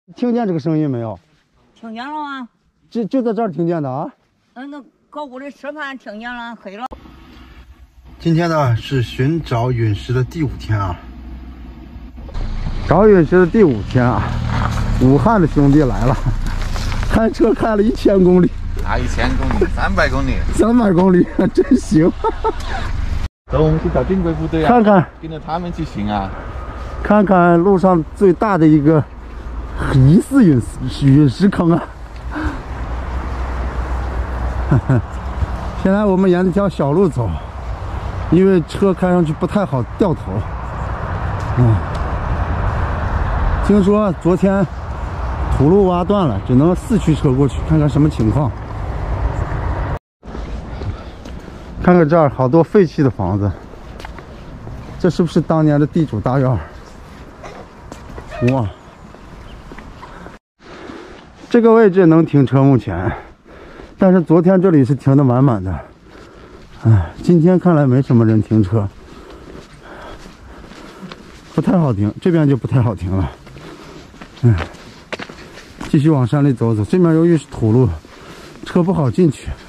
听见这个声音没有？ 听见了吗？ 就在这儿听见的啊。 那搁屋里吃饭听见了，黑了。 今天呢是寻找陨石的第5天啊。找陨石的第5天啊，武汉的兄弟来了，开车开了1000公里。 哪1000公里？300公里。 300公里，真行。 走，我们去找正规部队啊！ 看看， 跟着他们去寻啊！ 看看路上最大的一个疑似陨石坑啊！现在我们沿着条小路走，因为车开上去不太好掉头。听说昨天土路挖断了，只能4驱车过去，看看什么情况。看看这儿好多废弃的房子，这是不是当年的地主大院？哇，这个位置能停车目前，但是昨天这里是停的满满的。今天看来没什么人停车，不太好停，这边就不太好停了。继续往山里走走，这边由于是土路，车不好进去。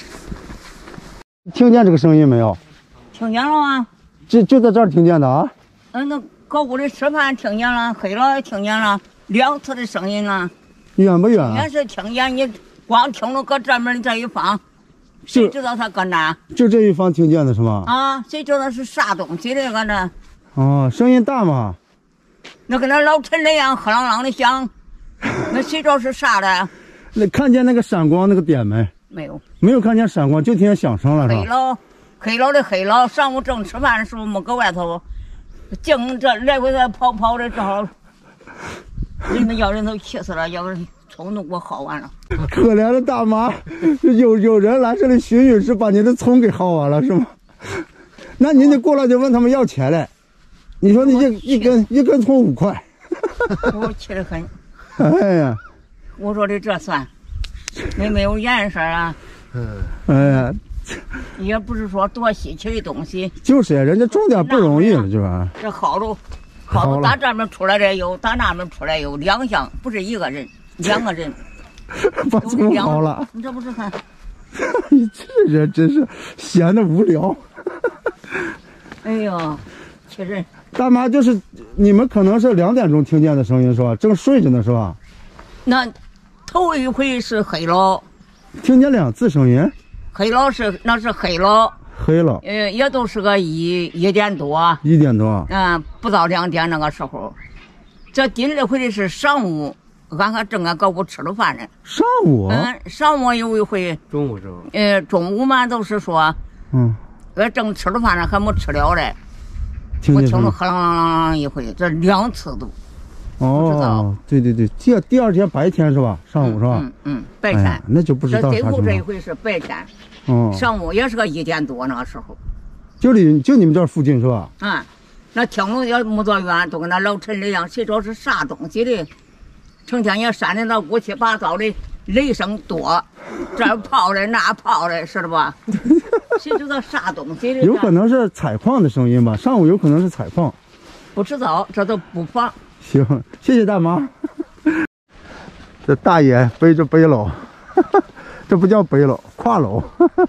听见这个声音没有？ 听见了吗？ 就在这儿听见的啊。 那搁屋里吃饭听见了，黑了也听见了，2次的声音了。 远不远啊？ 也是听见，你光听着搁这边的这一方，谁知道他搁哪？ 就这一方听见的是吗？ 啊，谁知道是啥东西的搁这？ 哦，声音大吗？ 那跟那老陈那样，黑啷啷的响，那谁知道是啥的？ 那看见那个闪光那个点没？ 没有， 没有看见闪光，就听见响声了，是吧？ 黑了的黑了，上午正吃饭的时候没搁外头，净这来回在跑的，正好人都气死了，要不葱都给我薅完了。 可怜的大妈，有人来这里寻陨石，把您的葱给薅完了是吗？那您得过来就问他们要钱嘞。你说你一根葱5块， 我气得很。 哎呀， 我说的这算，没有颜色啊。 哎呀， 也不是说多稀奇的东西。 就是呀，人家种点不容易了，这玩意儿。 这薅着打这边出来的有，打那边出来有，2项，不是一个人，2个人。 把葱薅了。 你这不是看？ 你这人真是闲得无聊。 哎呦，气人！ 大妈，就是你们可能是2点钟听见的声音是吧？正睡着呢是吧？ 那头一回是黑了， 听见2次声音。 黑了那是黑了， 黑了。 也都是个1点多。 1点多。 不到2点那个时候。这第2回的是上午，俺还正搁屋吃着饭呢。 上午。 上午有一回。 中午时候。 中午嘛都是说，正吃着饭呢，还没吃了嘞。我听着黑啷啷啷一回，这2次都。 哦，对，第2天白天是吧？上午是吧？ 白天。 那就不知道啥情况。 这一回是白天。上午也是个1点多那个时候。就你们这附近是吧？ 那听着也没多远，都跟那老陈一样，谁知道是啥东西的？成天也闪的那乌七八糟的，雷声多，这跑的那跑的，是的吧？谁知道啥东西的？ 有可能是采矿的声音吧，上午有可能是采矿。 不知道，这都不妨。 行，谢谢大妈。这大爷背着背篓，这不叫背篓，挎篓。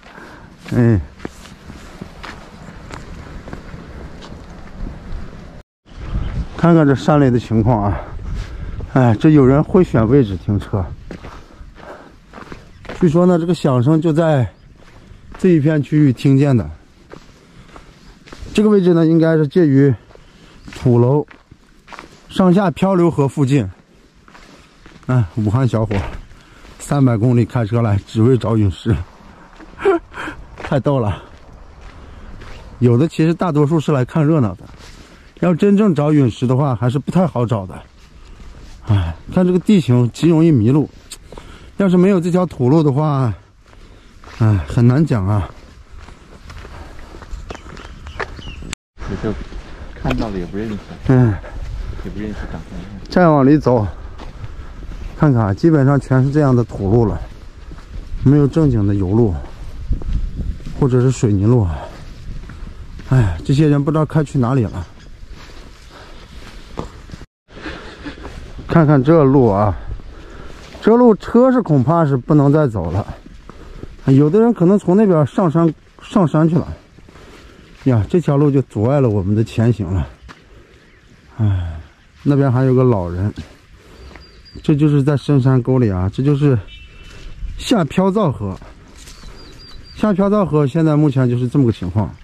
看看这山里的情况啊，这有人会选位置停车。据说呢，这个响声就在这一片区域听见的。这个位置呢，应该是介于土楼、上下漂流河附近。武汉小伙300公里开车来，只为找陨石，太逗了。有的其实大多数是来看热闹的，要真正找陨石的话，还是不太好找的。看这个地形极容易迷路，要是没有这条土路的话，很难讲啊。 有时候看到的也不认识，也不认识长什么样。 再往里走，看看，基本上全是这样的土路了，没有正经的油路，或者是水泥路。这些人不知道开去哪里了。 看看这路啊，这路车是恐怕是不能再走了。有的人可能从那边上山去了。呀，这条路就阻碍了我们的前行了。哎，那边还有个老人。这就是在深山沟里啊，这就是下飘造河。下飘造河现在目前就是这么个情况。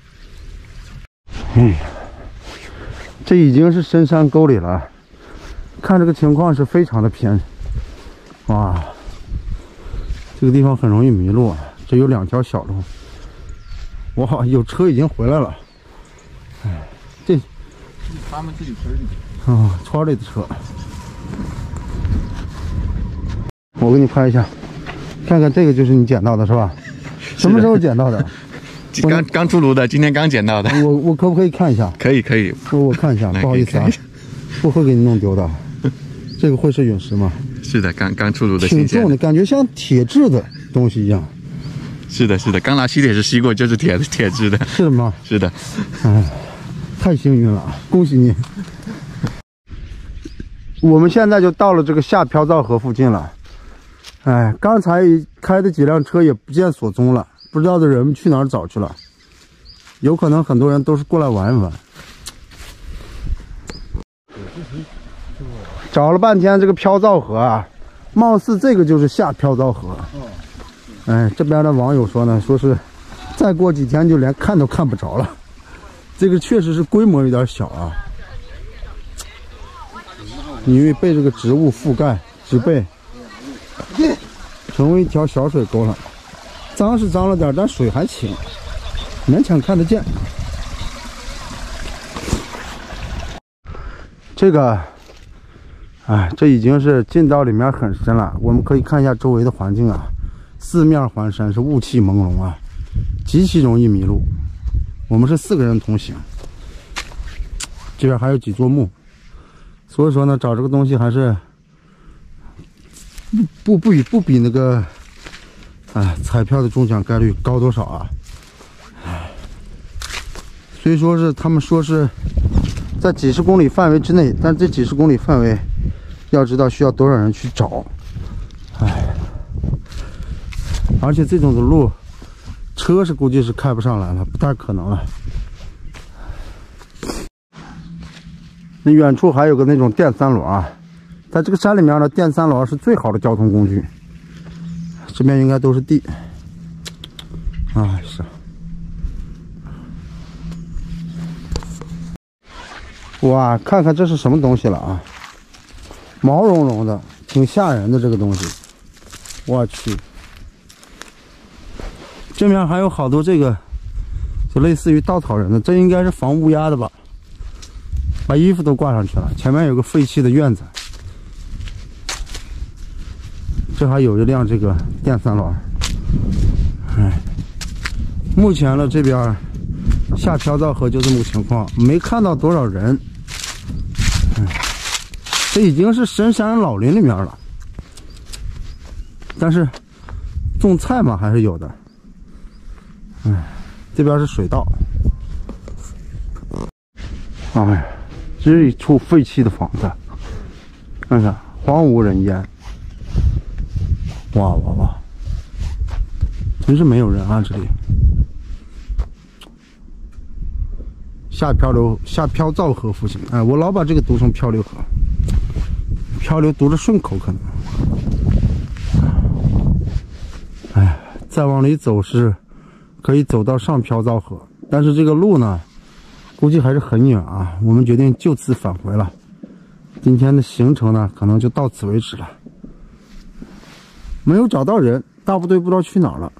这已经是深山沟里了，看这个情况是非常的偏。哇，这个地方很容易迷路啊。这有2条小路。哇，有车已经回来了。哎，这他们自己村里村里的车。我给你拍一下，看看这个就是你捡到的是吧？什么时候捡到的？ 刚出炉的，今天刚捡到的。 我可不可以看一下？ 可以。 我看一下，不好意思啊，不会给你弄丢的。这个会是陨石吗？ 是的，刚出炉的， 挺重的，感觉像铁质的东西一样。 是的，刚拿吸铁石吸过，就是铁质的。 是的吗？ 是的。 哎，太幸运了，恭喜你！我们现在就到了这个下飘造河附近了。哎，刚才开的几辆车也不见所踪了，不知道的人们去哪儿找去了。有可能很多人都是过来玩一玩。找了半天这个飘造河啊，貌似这个就是下飘造河。哎，这边的网友说呢，说是再过几天就连看都看不着了。这个确实是规模有点小啊，因为被这个植物覆盖，植被。成为一条小水沟了，脏是脏了点，但水还清，勉强看得见。这个，哎，这已经是进到里面很深了。我们可以看一下周围的环境啊，四面环山，是雾气朦胧啊，极其容易迷路。我们是4个人同行，这边还有几座墓，所以说呢，找这个东西还是。不比那个，彩票的中奖概率高多少啊？所以说是他们说是在几十公里范围之内，但这几十公里范围，要知道需要多少人去找，而且这种的路，车是估计是开不上来了，不太可能了。那远处还有个那种电3轮啊。在这个山里面呢，电3轮是最好的交通工具。这边应该都是地，是。哇，看看这是什么东西了啊！毛茸茸的，挺吓人的这个东西。我去，这面还有好多这个，就类似于稻草人的，这应该是防乌鸦的吧？把衣服都挂上去了。前面有个废弃的院子。这还有一辆这个电3轮，目前呢这边下飘造河就这么个情况，没看到多少人，这已经是深山老林里面了，但是种菜嘛还是有的，这边是水稻，这是一处废弃的房子，看看荒无人烟。哇，真是没有人啊！这里下飘造河附近，我老把这个读成漂流河，漂流读着顺口可能。再往里走是可以走到上飘造河，但是这个路呢，估计还是很远啊。我们决定就此返回了。今天的行程呢，可能就到此为止了。没有找到人，大部队不知道去哪儿了。